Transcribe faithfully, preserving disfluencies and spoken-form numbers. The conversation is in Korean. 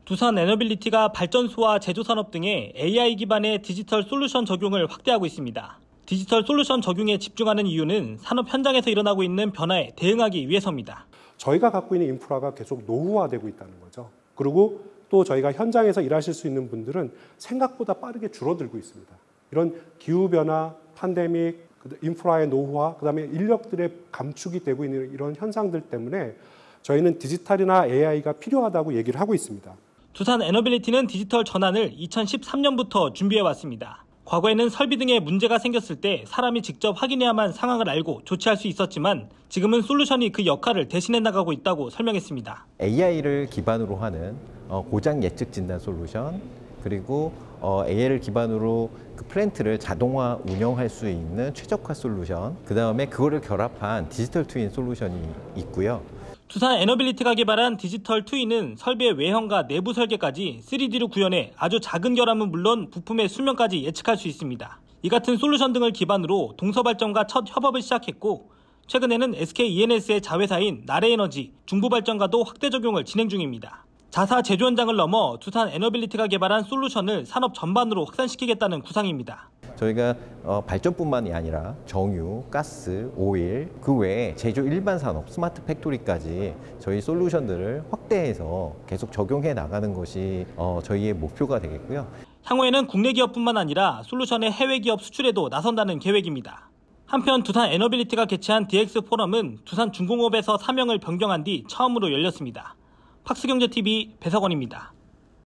두산 에너빌리티가 발전소와 제조산업 등의 에이아이 기반의 디지털 솔루션 적용을 확대하고 있습니다. 디지털 솔루션 적용에 집중하는 이유는 산업 현장에서 일어나고 있는 변화에 대응하기 위해서입니다. 저희가 갖고 있는 인프라가 계속 노후화되고 있다는 거죠. 그리고 또 저희가 현장에서 일하실 수 있는 분들은 생각보다 빠르게 줄어들고 있습니다. 이런 기후변화, 팬데믹, 인프라의 노후화, 그다음에 인력들의 감축이 되고 있는 이런 현상들 때문에 저희는 디지털이나 에이아이가 필요하다고 얘기를 하고 있습니다. 두산 에너빌리티는 디지털 전환을 이천십삼 년부터 준비해왔습니다. 과거에는 설비 등에 문제가 생겼을 때 사람이 직접 확인해야만 상황을 알고 조치할 수 있었지만 지금은 솔루션이 그 역할을 대신해 나가고 있다고 설명했습니다. 에이아이를 기반으로 하는 고장 예측 진단 솔루션, 그리고 에이아이를 기반으로 그 플랜트를 자동화 운영할 수 있는 최적화 솔루션, 그 다음에 그거를 결합한 디지털 트윈 솔루션이 있고요. 두산 에너빌리티가 개발한 디지털 트윈은 설비의 외형과 내부 설계까지 쓰리디로 구현해 아주 작은 결함은 물론 부품의 수명까지 예측할 수 있습니다. 이 같은 솔루션 등을 기반으로 동서발전과 첫 협업을 시작했고 최근에는 에스케이이엔에스의 자회사인 나래에너지, 중부발전과도 확대 적용을 진행 중입니다. 자사 제조 현장을 넘어 두산 에너빌리티가 개발한 솔루션을 산업 전반으로 확산시키겠다는 구상입니다. 저희가 어, 발전뿐만이 아니라 정유, 가스, 오일, 그 외에 제조 일반 산업, 스마트 팩토리까지 저희 솔루션들을 확대해서 계속 적용해 나가는 것이 어, 저희의 목표가 되겠고요. 향후에는 국내 기업뿐만 아니라 솔루션의 해외 기업 수출에도 나선다는 계획입니다. 한편 두산 에너빌리티가 개최한 디엑스 포럼은 두산 중공업에서 사명을 변경한 뒤 처음으로 열렸습니다. 팍스경제티비 배석원입니다.